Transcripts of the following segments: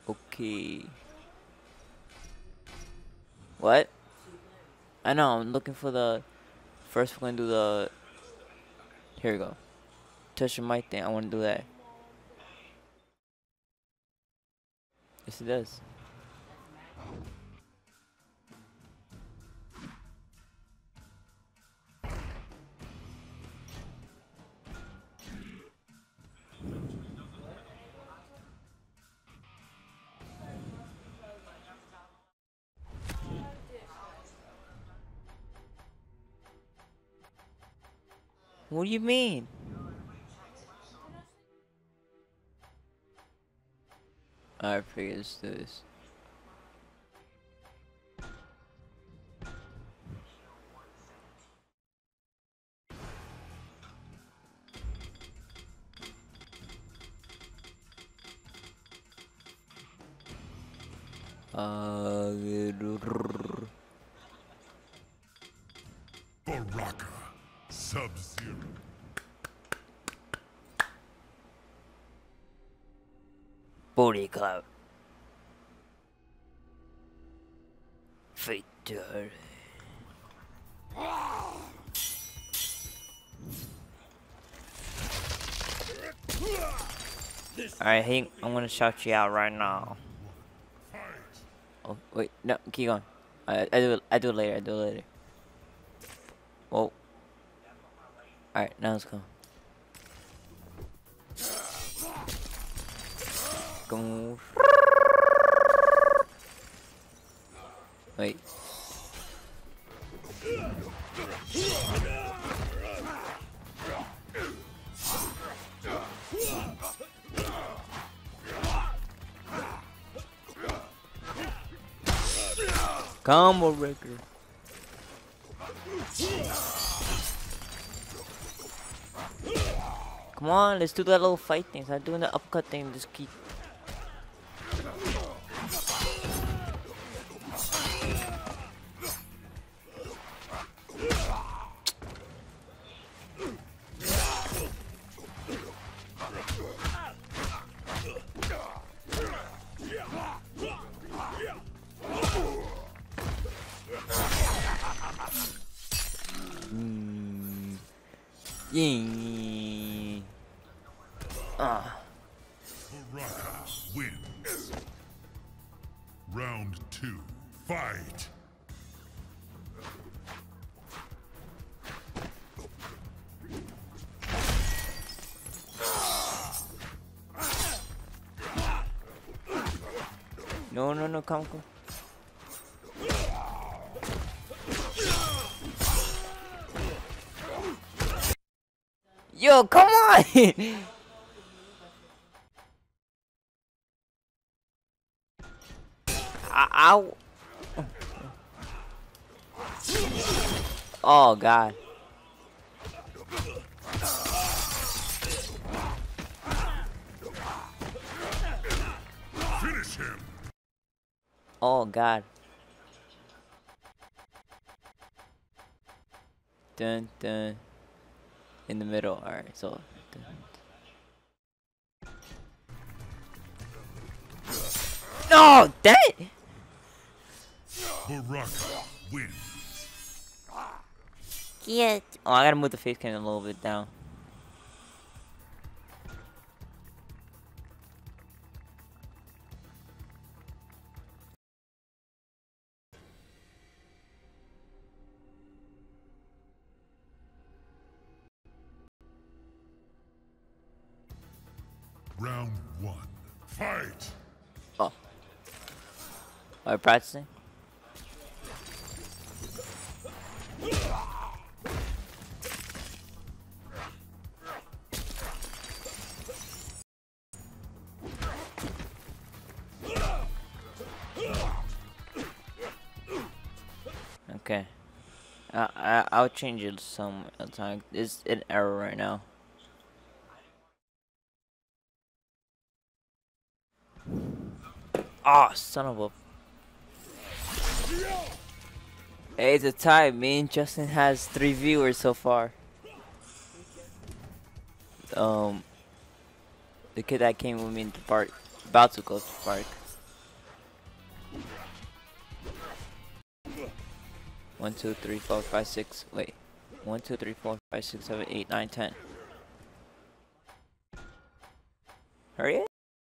Okay. What? I know, I'm looking for the... First we're gonna do the... Here we go. Touch the mic thing, I wanna do that. Yes it does. What do you mean? Alright, figure let's do this. Baraka. Sub-Zero. Booty Club. Fatality. Alright, hey, I'm gonna shout you out right now. Oh, wait, no, keep going. I do it later, I do it later. Whoa. Alright, now let's go. Go. Wait. Combo breaker. Come on, let's do that little fight thing. Start doing the upcut thing. Just keep. Yeah. Baraka wins. Round 2. Fight. No, no, no, come. Yo, come on! Ow! Oh God! Finish him. Oh God! Dun dun. In the middle. All right, so. No, dang it! Baraka wins. Yeah. Oh, I gotta move the face cam a little bit down. Round 1. Fight. Oh. Are you practicing? Okay. I'll change it some time. It's an error right now. Oh, son of a. Hey, it's a tie. Me and Justin has 3 viewers so far. The kid that came with me in the park, about to go to the park. 1, 2, 3, 4, 5, 6. Wait. 1, 2, 3, 4, 5, 6, 7, 8, 9, 10. Hurry up.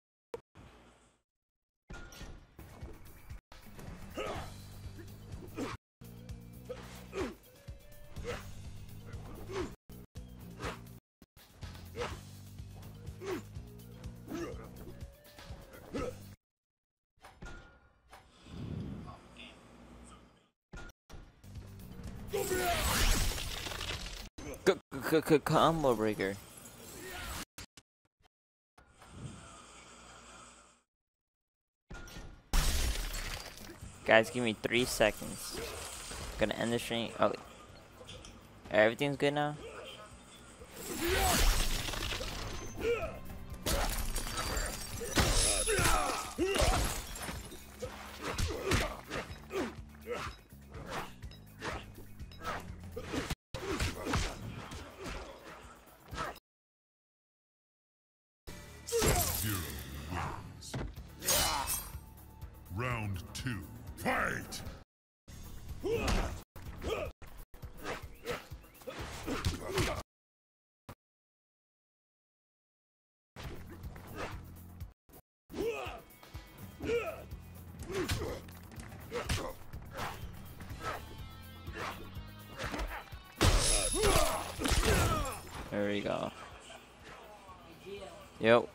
Combo breaker. Guys, give me 3 seconds. Gonna end the stream. Oh, everything's good now. Sub-Zero wins. Round 2. Fight! There we go. Yep.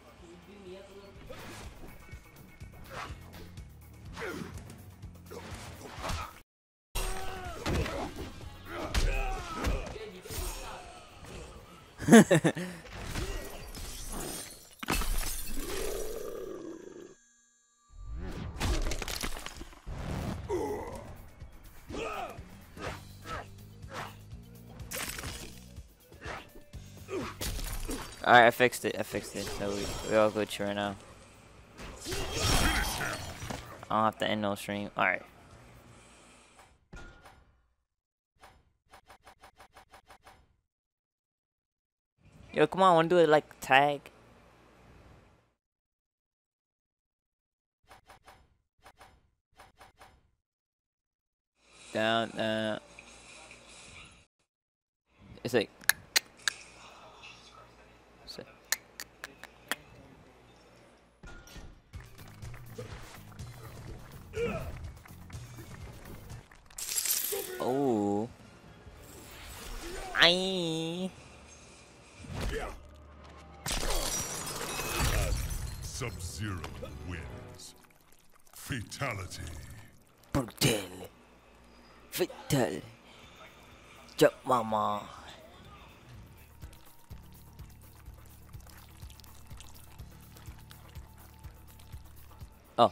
Alright, I fixed it. So we all good right now. I don't have to end no stream. Alright. Yo, come on, wanna do it like tag? Down, down. It's like. Oh. Aye. Sub-Zero wins. Fatality. Brutal. Fatal. Jump mama. Oh.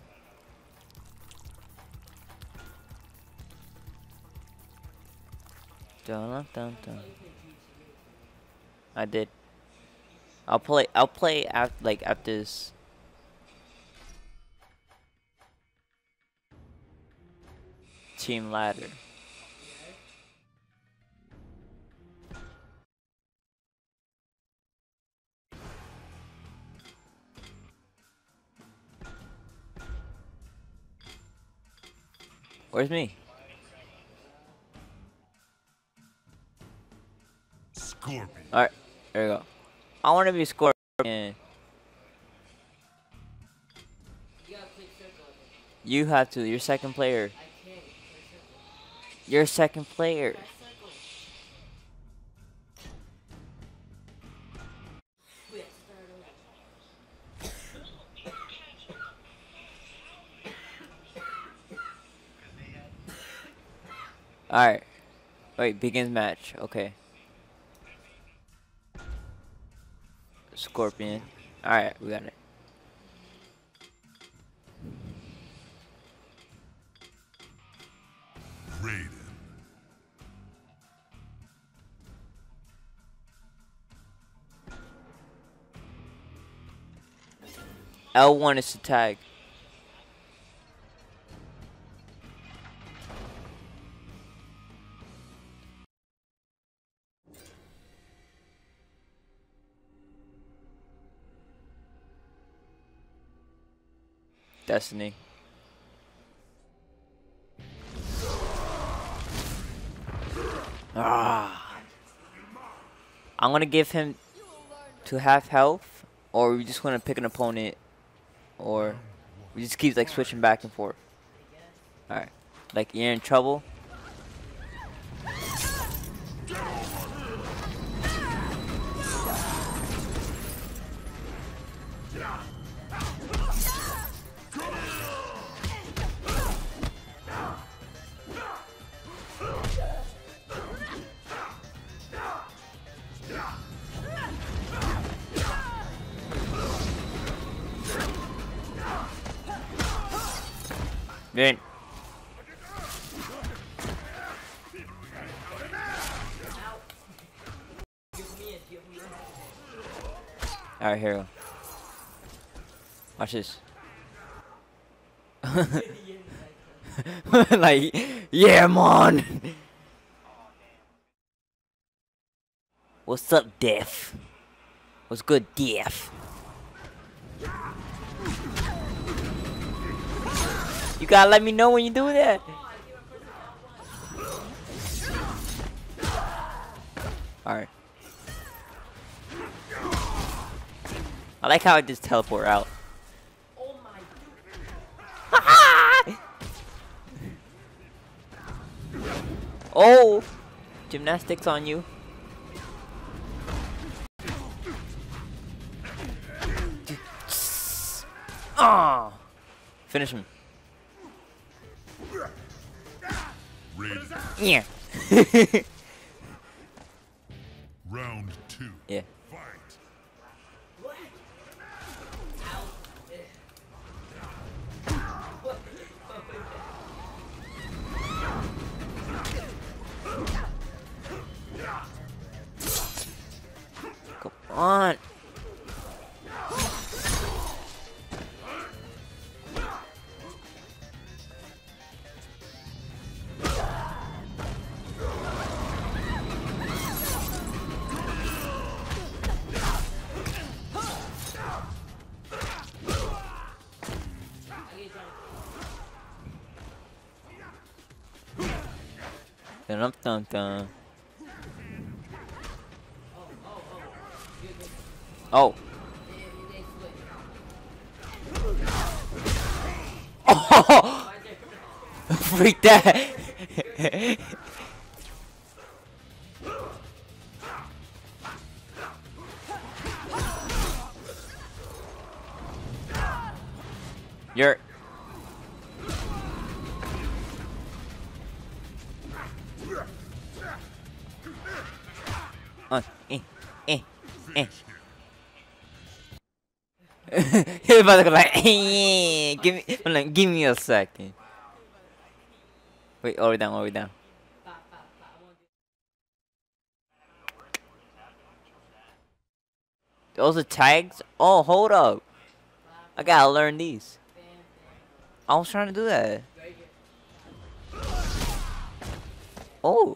Dun, dun, dun. I did. I'll play after after this. Team ladder. Where's me? Scorpion. Alright, there we go. I want to be Scorpion. You have to. You're second player. You're second player. Alright. Wait, begins match. Okay. Scorpion. Alright, we got it. Raiden. L1 is to tag. Destiny. Ah. I'm gonna give him to half health, or we just wanna pick an opponent, or we just keep like switching back and forth. All right, like you're in trouble. Good. Alright, hero. Watch this. Like, yeah, man. What's up, Death? What's good, Death? You gotta let me know when you do that. Alright. I like how I just teleport out. Oh! Gymnastics on you. Ah! Finish him. Yeah. Round 2. Yeah. Fight. Come on. Dun dun dun. Oh. Oh! Freak that! You're. Eh. He's about to go like, give me a second. Wait, all the way down, all the way down. Those are tags? Oh, hold up. I gotta learn these. I was trying to do that. Oh.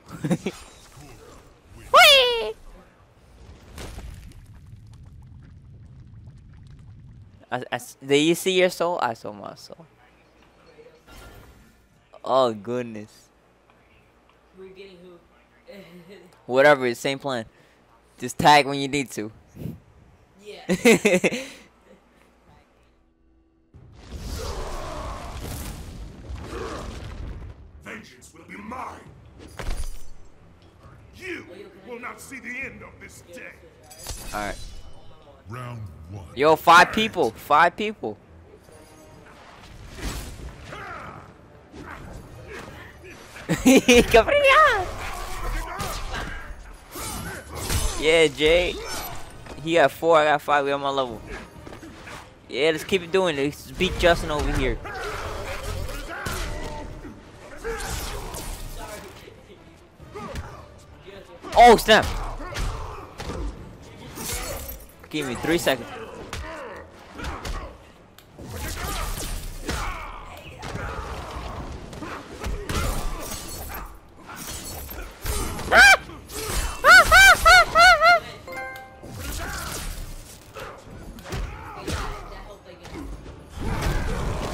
Whee! Did you see your soul? I saw my soul. Oh goodness. Whatever, same plan. Just tag when you need to. Yeah. Vengeance will be mine. You will not see the end of this day. Alright. Round 1. Yo, 5 people. 5 people. Yeah, Jay. He got 4, I got 5. We on my level. Yeah, let's keep it doing it. Let's beat Justin over here. Oh, snap. Give me 3 seconds.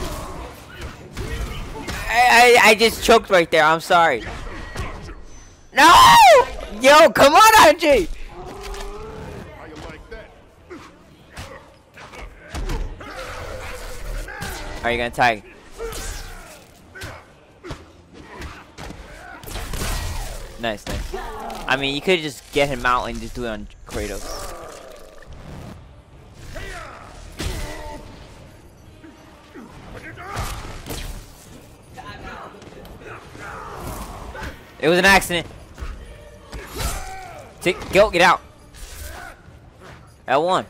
I just choked right there. I'm sorry. No! Yo, come on, RJ! How you like that? Are you gonna tag? Nice, nice. I mean, you could just get him out and just do it on Kratos. It was an accident. Go, get out. L1.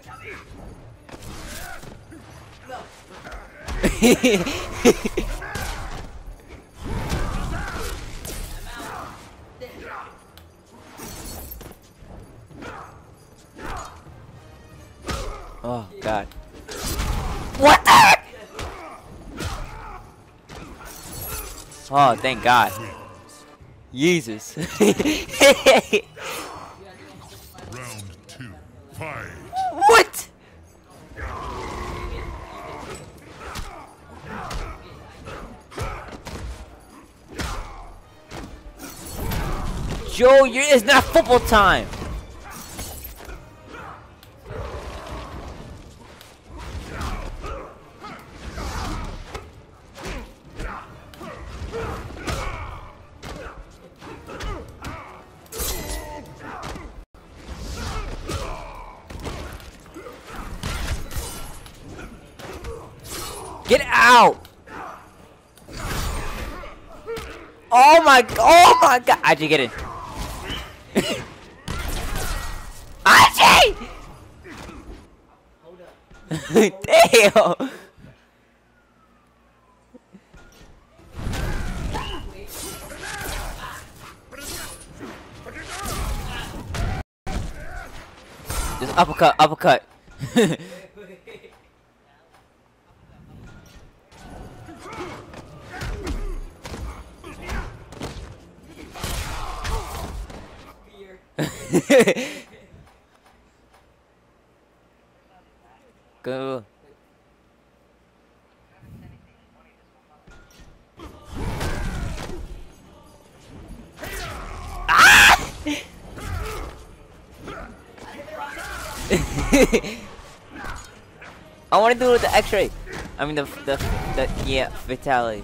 Oh God. What the heck? Oh, thank God. Jesus. Round 2. Fight. What? Joe, it's not football time. Get out! Oh my God! How'd you get in? Archie! Damn! Just uppercut. Go. Ah! I want to do it with the X-ray. I mean the yeah, fatality.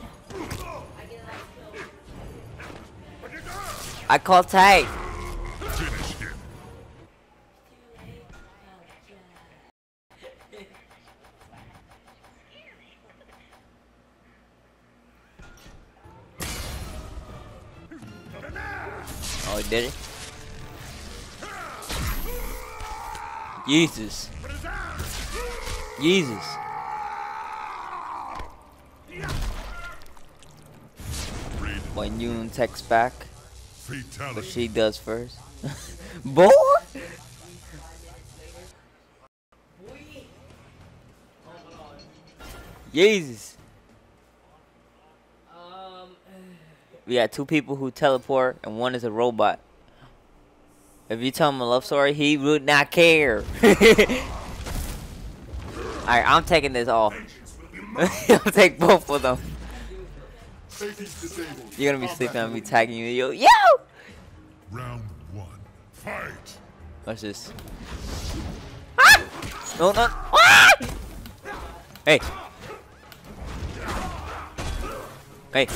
I call tag. Finish him. Oh, did it? Jesus. Jesus. When Yun texts back, but Fatality. she does first. Boy! Jesus. We got two people who teleport, and one is a robot. If you tell him a love story, he would not care. Alright, I'm taking this off. I'll take both of them. You're gonna be sleeping on me tagging you. Yo! Round 1. Fight. What's this? Ah! No! Ah! Hey! Hey!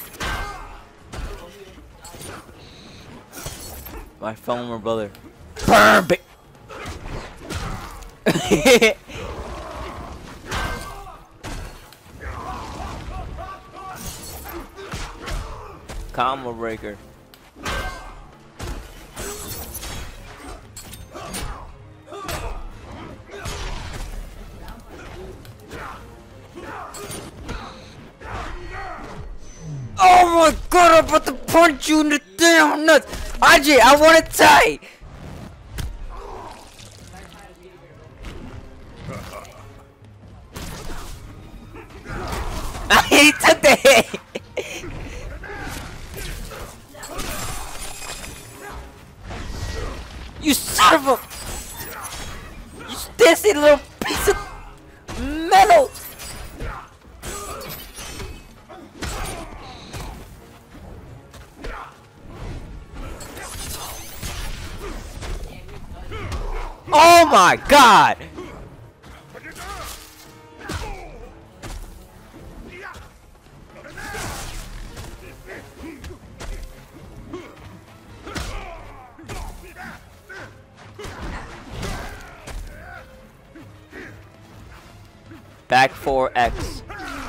My former brother. Burn! Combo breaker. Oh my God! I'm about to punch you in the damn nuts, Ajay. I want to die. He took the hit. You son of a... You stinky little piece of metal! Oh my god! Back 4X.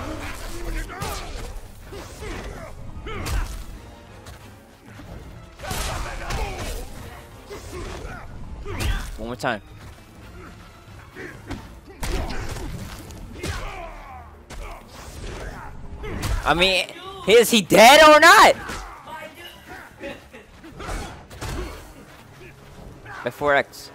One more time. I mean, is he dead or not? By 4X.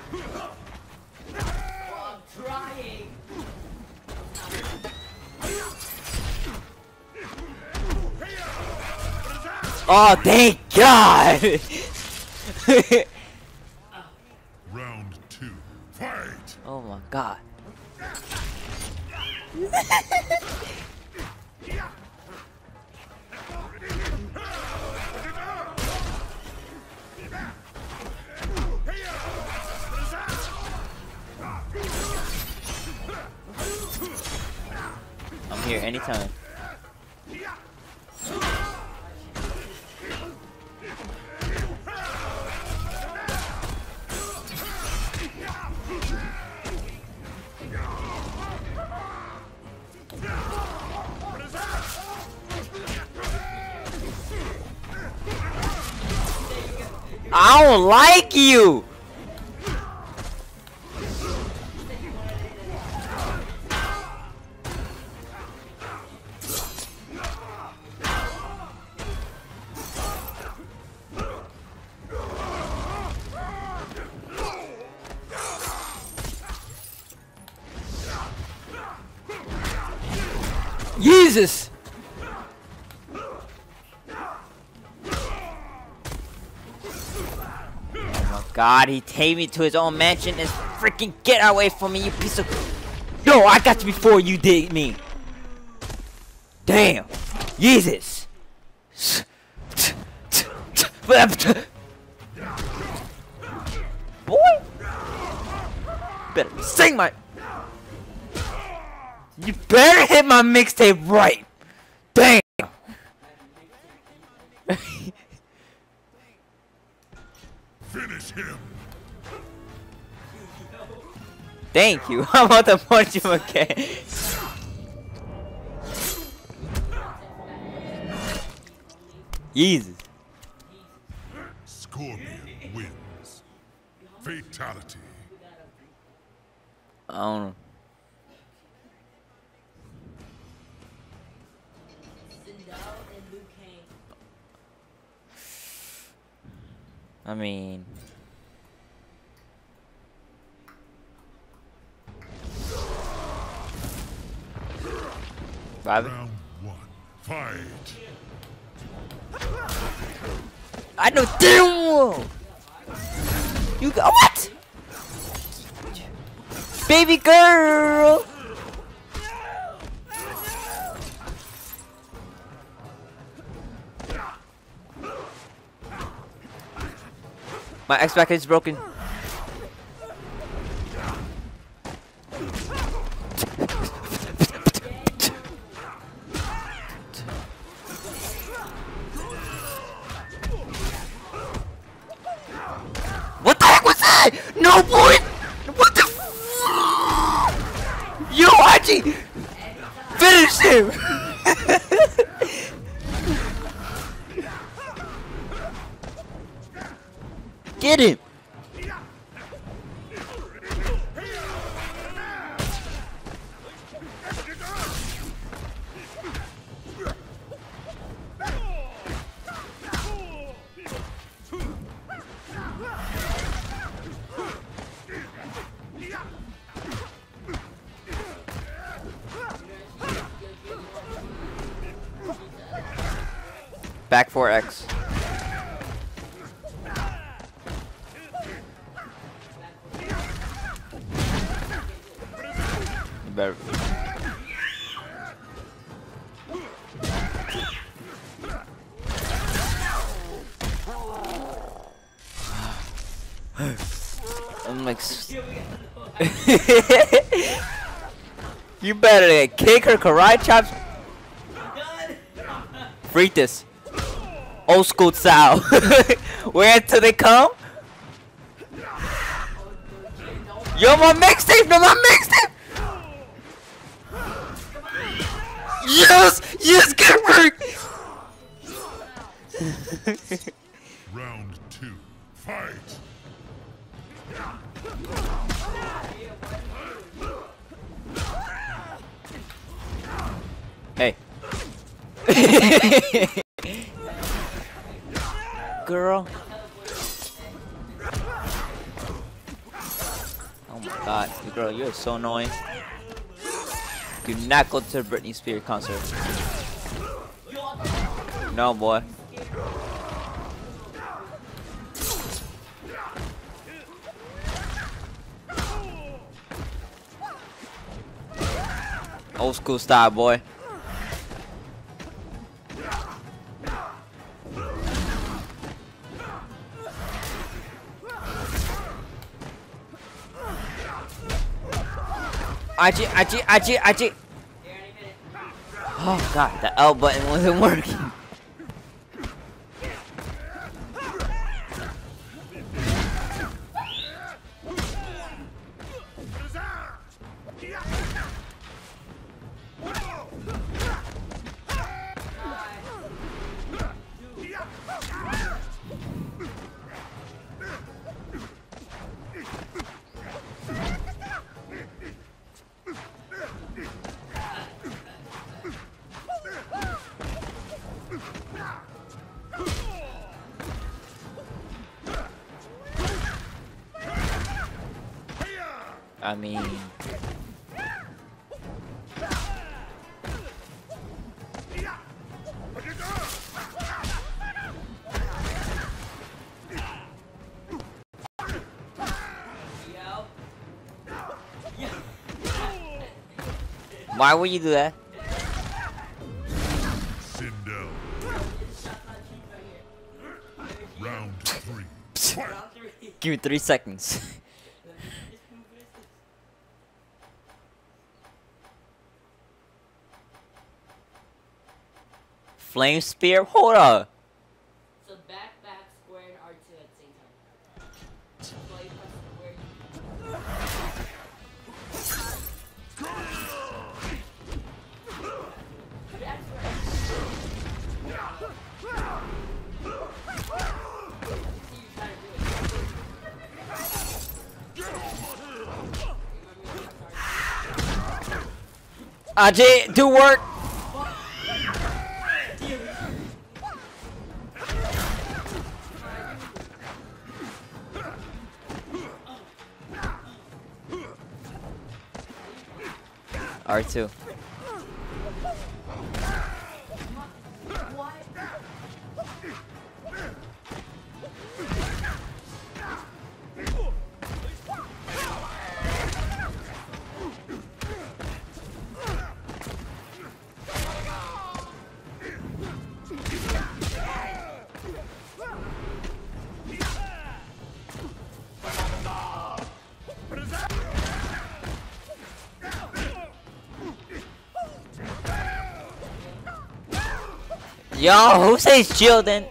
Oh, thank God! Round 2. Fight! Oh my God. I'm here anytime. I don't like you! Jesus! God, he tamed me to his own mansion and freaking get away from me, you piece of... Yo, I got you before you did me. Damn. Jesus. Boy. Better sing my... You better hit my mixtape right. Damn. Finish him! Thank you. I'm about to punch him again. Jesus. Scorpion wins. Fatality. I don't know. I mean... Round 1. Fight! I know damn well! You got what? Baby girl! My X bracket is broken. What the heck was that? No boy! What the f— Yo, Archie! Finish him! Get him! Back 4X. Better. I'm like. You better kick her karate chops. Freak this. Old school style. Where until they come? Yo, my mixtape! No, my mixtape! Yes! Yes, get work! Round 2. Fight! Hey. Girl. Oh my god, girl, you're so annoying. Do not go to a Britney Spears concert. No, boy. Old school style, boy. Aji. Oh god, the L button wasn't working. I mean, why would you do that? Sindel. Round 3. Give me 3 seconds. Flame spear? Hold up. So back, square, and R2 at the same time. So you press square. Ajay, do work. R2. Yo, who says chill then?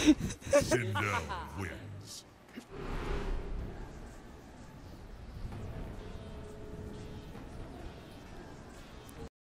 Sindel wins.